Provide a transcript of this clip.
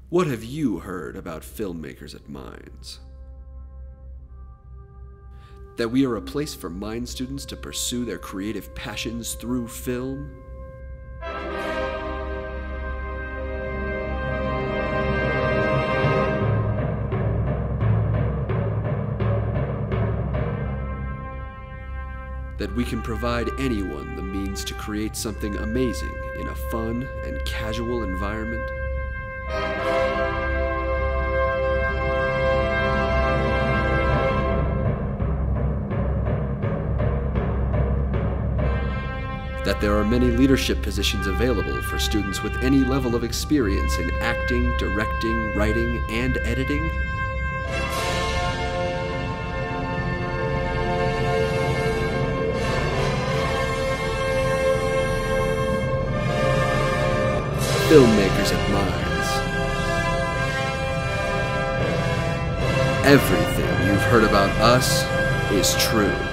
What have you heard about Filmmakers at Minds? That we are a place for Mind students to pursue their creative passions through film? That we can provide anyone the means to create something amazing in a fun and casual environment? That there are many leadership positions available for students with any level of experience in acting, directing, writing, and editing? Filmmakers at Minds. Everything you've heard about us is true.